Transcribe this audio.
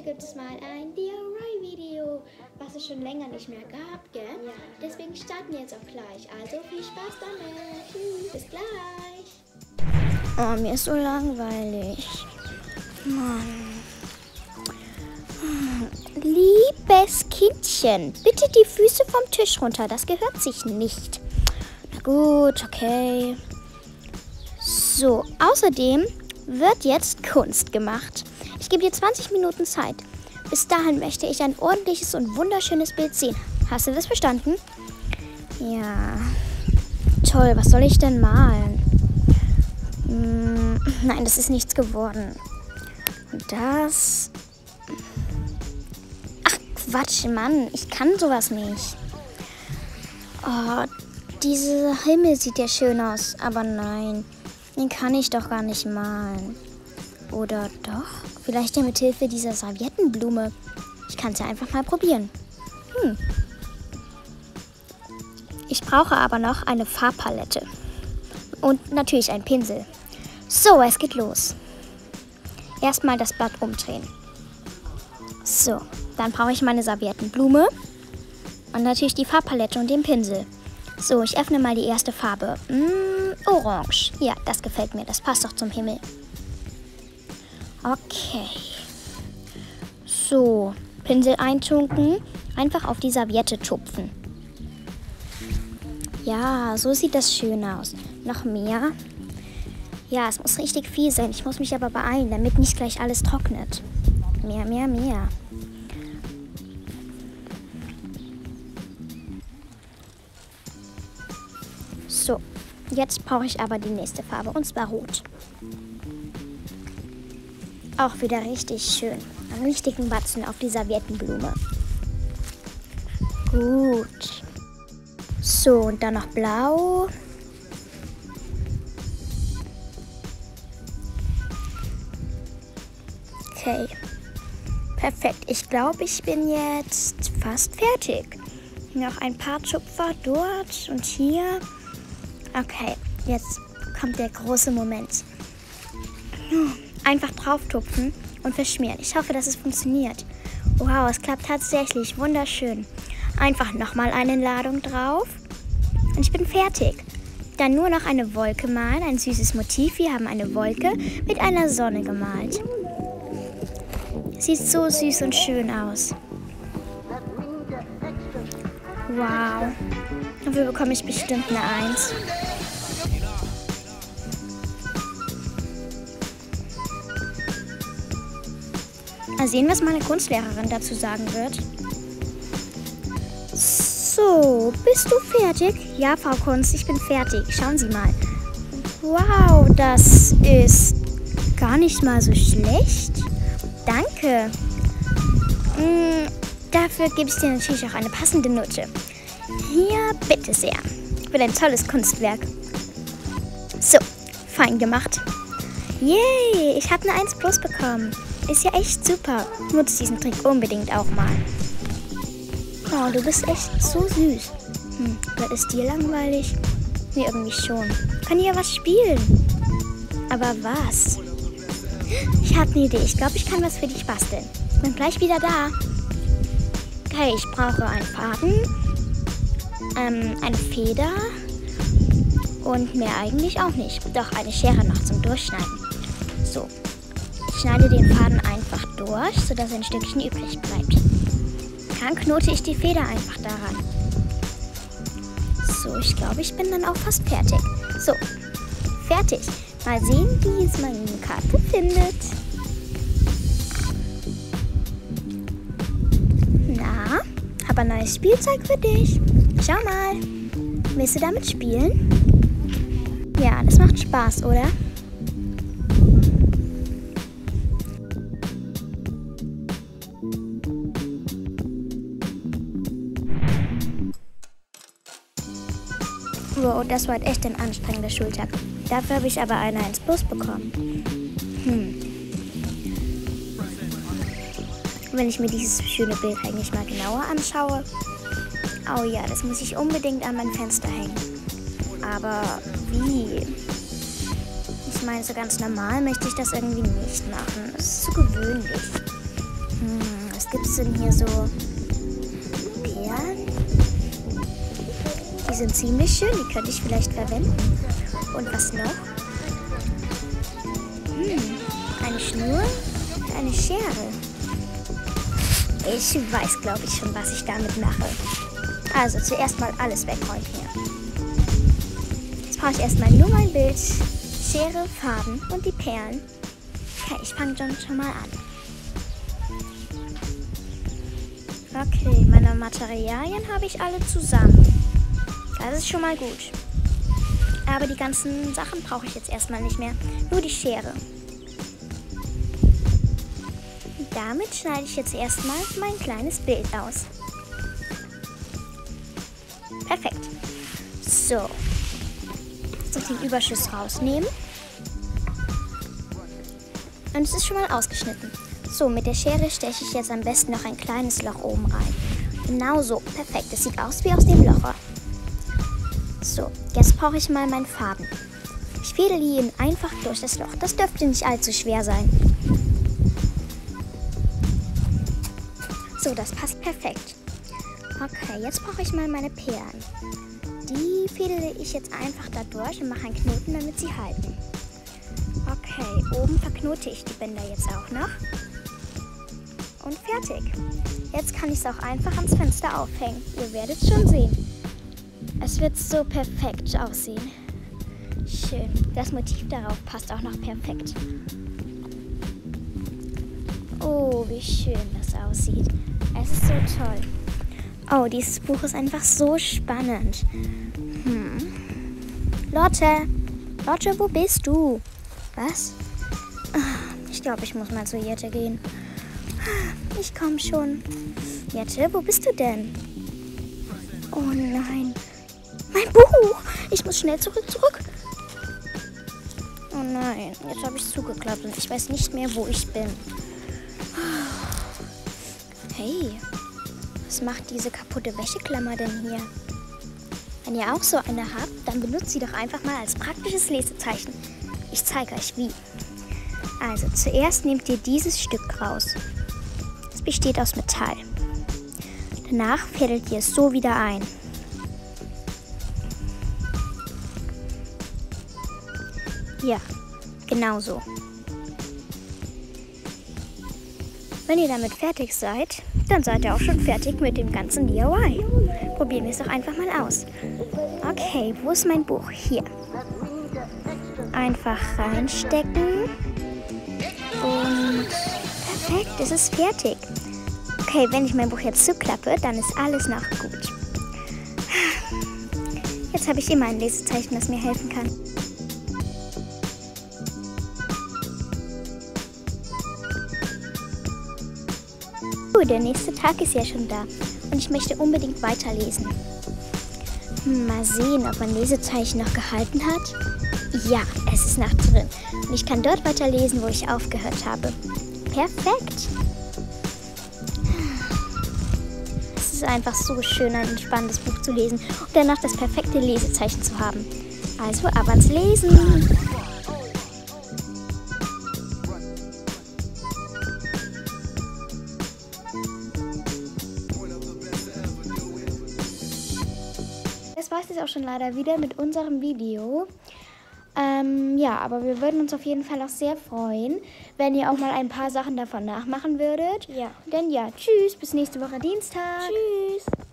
Heute gibt es mal ein DIY-Video, was es schon länger nicht mehr gab, gell? Ja. Deswegen starten wir jetzt auch gleich. Also viel Spaß damit. Tschüss, bis gleich. Oh, mir ist so langweilig. Mann. Liebes Kindchen, bitte die Füße vom Tisch runter. Das gehört sich nicht. Na gut, okay. So, außerdem wird jetzt Kunst gemacht. Ich gebe dir 20 Minuten Zeit. Bis dahin möchte ich ein ordentliches und wunderschönes Bild sehen. Hast du das verstanden? Ja. Toll, was soll ich denn malen? Nein, das ist nichts geworden. Und das... Ach, Quatsch, Mann. Ich kann sowas nicht. Oh, dieser Himmel sieht ja schön aus. Aber nein, den kann ich doch gar nicht malen. Oder doch? Vielleicht ja mit Hilfe dieser Serviettenblume. Ich kann es ja einfach mal probieren. Ich brauche aber noch eine Farbpalette. Und natürlich einen Pinsel. So, es geht los. Erstmal das Blatt umdrehen. So, dann brauche ich meine Serviettenblume. Und natürlich die Farbpalette und den Pinsel. So, ich öffne mal die erste Farbe. Orange. Ja, das gefällt mir. Das passt doch zum Himmel. Okay. So, Pinsel eintunken, einfach auf die Serviette tupfen. Ja, so sieht das schön aus. Noch mehr. Ja, es muss richtig viel sein. Ich muss mich aber beeilen, damit nicht gleich alles trocknet. Mehr, mehr, mehr. So, jetzt brauche ich aber die nächste Farbe, und zwar Rot. Auch wieder richtig schön. Einen richtigen Batzen auf die Serviettenblume. Gut. So, und dann noch Blau. Okay. Perfekt. Ich glaube, ich bin jetzt fast fertig. Noch ein paar Tupfer dort und hier. Okay, jetzt kommt der große Moment. Einfach drauf tupfen und verschmieren. Ich hoffe, dass es funktioniert. Wow, es klappt tatsächlich. Wunderschön. Einfach nochmal eine Ladung drauf. Und ich bin fertig. Dann nur noch eine Wolke malen. Ein süßes Motiv. Wir haben eine Wolke mit einer Sonne gemalt. Sieht so süß und schön aus. Wow. Dafür bekomme ich bestimmt eine 1. Mal sehen, was meine Kunstlehrerin dazu sagen wird. So, bist du fertig? Ja, Frau Kunst, ich bin fertig. Schauen Sie mal. Wow, das ist gar nicht mal so schlecht. Danke. Dafür gebe ich dir natürlich auch eine passende Note. Hier, bitte sehr. Für dein tolles Kunstwerk. So, fein gemacht. Yay, ich habe eine 1+ bekommen. Ist ja echt super. Nutz diesen Trick unbedingt auch mal. Oh, du bist echt so süß. Oder ist dir langweilig? Mir irgendwie schon. Kann ja was spielen. Aber was? Ich habe eine Idee. Ich glaube, ich kann was für dich basteln. Bin gleich wieder da. Okay, ich brauche einen Faden, eine Feder und mehr eigentlich auch nicht. Doch, eine Schere noch zum Durchschneiden. So. Ich schneide den Faden einfach durch, sodass ein Stückchen übrig bleibt. Dann knote ich die Feder einfach daran. So, ich glaube, ich bin dann auch fast fertig. So, fertig. Mal sehen, wie es meine Karte findet. Na, habe ein neues Spielzeug für dich. Schau mal. Willst du damit spielen? Ja, das macht Spaß, oder? Wow, das war echt ein anstrengender Schultag. Dafür habe ich aber eine 1+ bekommen. Wenn ich mir dieses schöne Bild eigentlich mal genauer anschaue. Oh ja, das muss ich unbedingt an mein Fenster hängen. Aber wie? Ich meine, so ganz normal möchte ich das irgendwie nicht machen. Das ist zu gewöhnlich. Was gibt es denn hier so? Perlen? Die sind ziemlich schön, die könnte ich vielleicht verwenden. Und was noch? Eine Schnur? Eine Schere. Ich weiß, glaube ich, schon, was ich damit mache. Also zuerst mal alles wegräumen hier. Jetzt brauche ich erstmal nur mein Bild, Schere, Farben und die Perlen. Okay, ich fange schon mal an. Okay, meine Materialien habe ich alle zusammen. Das ist schon mal gut. Aber die ganzen Sachen brauche ich jetzt erstmal nicht mehr. Nur die Schere. Damit schneide ich jetzt erstmal mein kleines Bild aus. Perfekt. So. Jetzt noch den Überschuss rausnehmen. Und es ist schon mal ausgeschnitten. So, mit der Schere steche ich jetzt am besten noch ein kleines Loch oben rein. Genau so. Perfekt. Das sieht aus wie aus dem Loch. So, jetzt brauche ich mal meine Farben. Ich fädel ihn einfach durch das Loch. Das dürfte nicht allzu schwer sein. So, das passt perfekt. Okay, jetzt brauche ich mal meine Perlen. Die fädele ich jetzt einfach da durch und mache einen Knoten, damit sie halten. Okay, oben verknote ich die Bänder jetzt auch noch. Und fertig. Jetzt kann ich es auch einfach ans Fenster aufhängen. Ihr werdet schon sehen. Es wird so perfekt aussehen. Schön. Das Motiv darauf passt auch noch perfekt. Oh, wie schön das aussieht. Es ist so toll. Oh, dieses Buch ist einfach so spannend. Lotte, wo bist du? Was? Ich glaube, ich muss mal zu Jette gehen. Ich komme schon. Jette, wo bist du denn? Oh nein. Mein Buch! Ich muss schnell zurück. Oh nein, jetzt habe ich es zugeklappt und ich weiß nicht mehr, wo ich bin. Hey, was macht diese kaputte Wäscheklammer denn hier? Wenn ihr auch so eine habt, dann benutzt sie doch einfach mal als praktisches Lesezeichen. Ich zeige euch wie. Also zuerst nehmt ihr dieses Stück raus. Es besteht aus Metall. Danach fädelt ihr es so wieder ein. Ja, genau so. Wenn ihr damit fertig seid, dann seid ihr auch schon fertig mit dem ganzen DIY. Probieren wir es doch einfach mal aus. Okay, wo ist mein Buch? Hier. Einfach reinstecken. Und perfekt, es ist fertig. Okay, wenn ich mein Buch jetzt zuklappe, dann ist alles noch gut. Jetzt habe ich immer ein Lesezeichen, das mir helfen kann. Der nächste Tag ist ja schon da und ich möchte unbedingt weiterlesen. Mal sehen, ob mein Lesezeichen noch gehalten hat. Ja, es ist noch drin und ich kann dort weiterlesen, wo ich aufgehört habe. Perfekt! Es ist einfach so schön, ein spannendes Buch zu lesen und danach das perfekte Lesezeichen zu haben. Also ab ans Lesen! Das war es jetzt auch schon leider wieder mit unserem Video. Ja, aber wir würden uns auf jeden Fall auch sehr freuen, wenn ihr auch mal ein paar Sachen davon nachmachen würdet. Ja. Denn ja, tschüss, bis nächste Woche Dienstag. Tschüss.